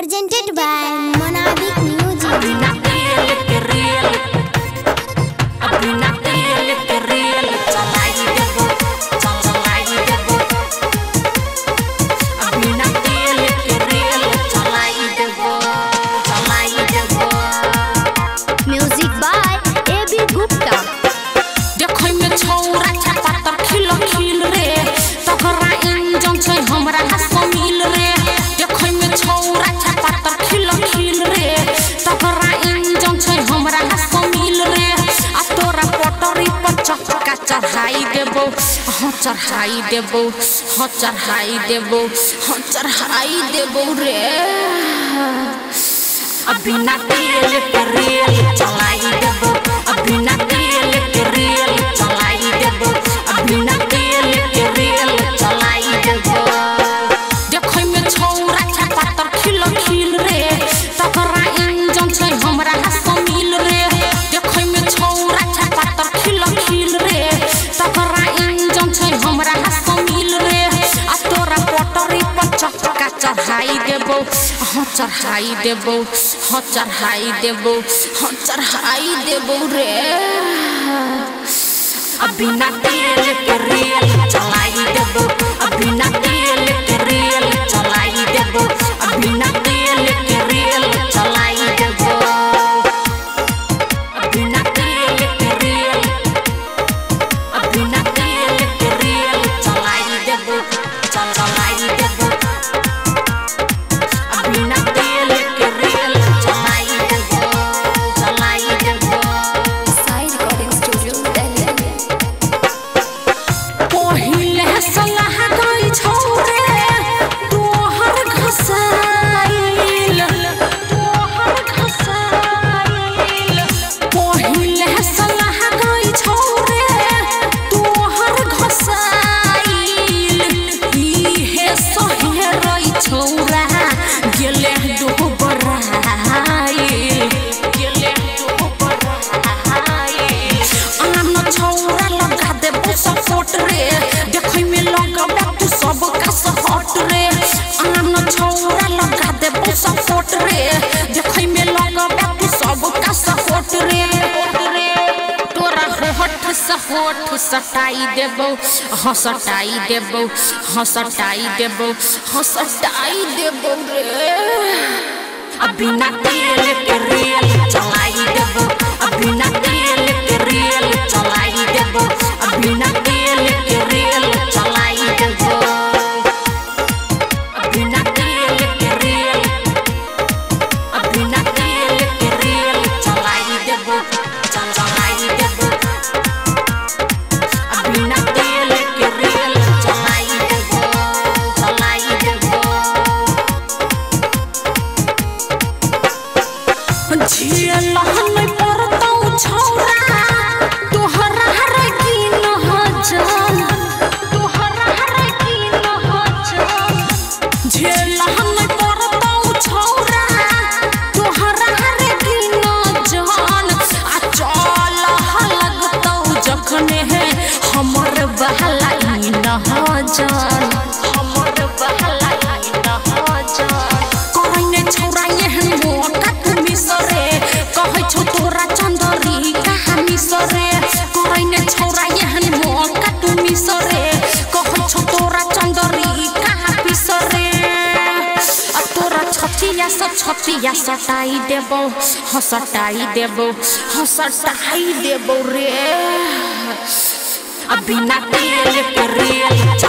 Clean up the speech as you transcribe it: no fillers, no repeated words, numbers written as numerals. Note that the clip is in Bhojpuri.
Presented by Monadic Music. Music by A.B. Gupta. देखै में छौरा छापा त खिल खिल रे तकरा इंजन छै हमरा हंस मिल रे देखै में छौरा छापा त खिल खिल रे तकरा इंजन छै हमरा हंस मिल रे आ तोरा पटरी पर चक्का चढ़ाई देबो हाँ चढ़ाई देबो हाँ चढ़ाई देबो हाँ चढ़ाई देबो रे अभी ना तेल के रेल चलाई देबो अभी ना तेल के रेल चलाई देबो अभी ना तेल के रेल चलाई देबो देखै में छौरा छापा त खिल खिल रे तकरा इंजन छै हमरा हंस मिल रे देखै में छौरा छापा त खिल खिल रे तकरा इंजन छै हमरा हंस मिल रे आ तोरा पटरी पर चक्का चढ़ाई देबो हाँ चढ़ाई देबो हाँ चढ़ाई देबो हाँ चढ़ाई देबो रे अभी ना तेल के रेल चलाई देबो अभी ना तेल के रेल चलाई देबो अभी ना तेल के रेल चलाई देबो अभी ना तेल के रेल अभी ना तेल के रेल चलाई देबो चलाई देबो अभी ना तेल के रेल चलाई देबो चलाई देबो Sai Recording Studio, Delhi. पहिले सलाह गई छौरे तोहर घसाइल पहिले सलाह गई छौरे तोहर घसाइल इहे सहेरै छौरा गेले डोबराइल आन छौरा लगा देबो सपोर्ट रे देखै में लगबे तू सब का सपोर्ट रे आन छौरा लगा देबो सपोर्ट रे देखै में लगबे तू सब का सपोर्ट रे तोरा होठ से होठ सटाई देबो हाँ सटाई देबो हाँ सटाई देबो हाँ सटाई देबो रे अभी ना तेल के रेल चलाई देबो अभी ना तेल के रेल चलाई देबो अभी ना तेल के रेल चलाई देबो अभी ना तेल के रेल अभी ना तेल के रेल चलाई देबो चलाई देबो अभी ना तेल के रेल चलाई देबो चलाई देबो झेलहन पड़तौ छौरा तोहरा रे की नहजन तोहरा रे की नहजन झेलहन पड़तौ छौरा तोहरा रे की नहजन आ चल लगतौ जखने है हमर बहला ई नहजन हमर बहला ई नहजन कहने छौरा एहन मोटा मिसरे कहै छौ तोरा चंदरी कहाँ मिसरे कहने छौरा एहन मोटा तू मिसरे कहै छौ तोरा चंदरी कहाँ पिसरे आ तोरा छतिया सटाई देबो हाँ सटाई देबो हाँ सटाई देबो रे अभी ना तेल के रेल